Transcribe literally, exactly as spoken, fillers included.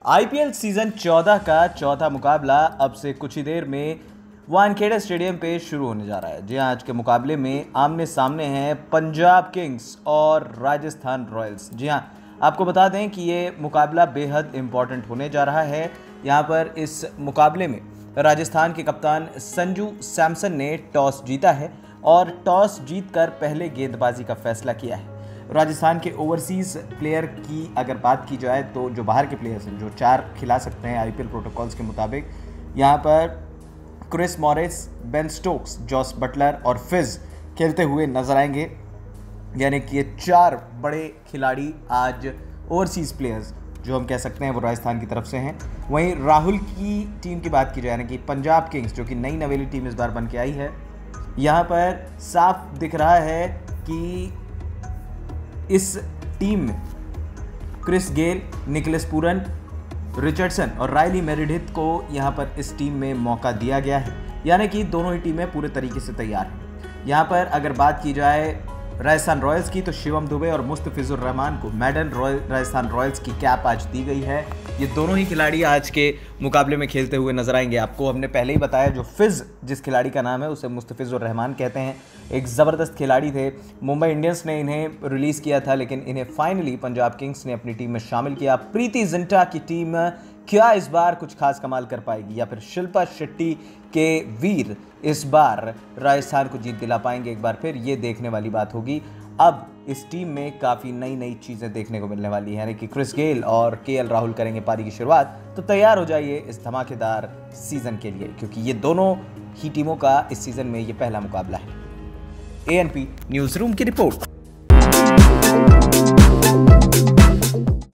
IPL season चौदह का चौथा मुकाबला अब से कुछ ही देर में वानखेड़े स्टेडियम पे शुरू होने जा रहा है। जी हाँ, आज के मुकाबले में आमने सामने हैं पंजाब किंग्स और राजस्थान रॉयल्स। जी हाँ, आपको बता दें कि ये मुकाबला बेहद इम्पॉर्टेंट होने जा रहा है। यहाँ पर इस मुकाबले में राजस्थान के कप्तान संजू सैमसन ने टॉस जीता है और टॉस जीतकर पहले गेंदबाजी का फैसला किया है। राजस्थान के ओवरसीज़ प्लेयर की अगर बात की जाए तो जो बाहर के प्लेयर्स हैं जो चार खिला सकते हैं आईपीएल प्रोटोकॉल्स के मुताबिक, यहाँ पर Chris Morris, Ben Stokes, Jos Buttler और फिज खेलते हुए नजर आएंगे। यानी कि ये चार बड़े खिलाड़ी आज ओवरसीज़ प्लेयर्स जो हम कह सकते हैं वो राजस्थान की तरफ से हैं। वहीं राहुल की टीम की बात की जाए, यानी कि पंजाब किंग्स जो कि नई नवेली टीम इस बार बन के आई है, यहाँ पर साफ दिख रहा है कि इस टीम में Chris Gayle, Nicolas Pooran, Richardson और रायली मेरिडिथ को यहाँ पर इस टीम में मौका दिया गया है। यानी कि दोनों ही टीमें पूरे तरीके से तैयार हैं। यहाँ पर अगर बात की जाए राजस्थान रॉयल्स की तो शिवम दुबे और मुस्तफिजुर रहमान को मैडन रॉयल राजस्थान रॉयल्स की कैप आज दी गई है। ये दोनों ही खिलाड़ी आज के मुकाबले में खेलते हुए नजर आएंगे। आपको हमने पहले ही बताया, जो फिज जिस खिलाड़ी का नाम है उसे मुस्तफिजुर रहमान कहते हैं, एक ज़बरदस्त खिलाड़ी थे। मुंबई इंडियंस ने इन्हें रिलीज़ किया था, लेकिन इन्हें फाइनली पंजाब किंग्स ने अपनी टीम में शामिल किया। प्रीति जिंटा की टीम क्या इस बार कुछ खास कमाल कर पाएगी या फिर शिल्पा शेट्टी के वीर इस बार राजस्थान को जीत दिला पाएंगे? एक बार फिर ये देखने वाली बात होगी। अब इस टीम में काफ़ी नई नई चीज़ें देखने को मिलने वाली हैं, यानी कि क्रिस गेल और केएल राहुल करेंगे पारी की शुरुआत। तो तैयार हो जाइए इस धमाकेदार सीज़न के लिए, क्योंकि ये दोनों ही टीमों का इस सीज़न में ये पहला मुकाबला है। एएनपी न्यूज़ रूम की रिपोर्ट।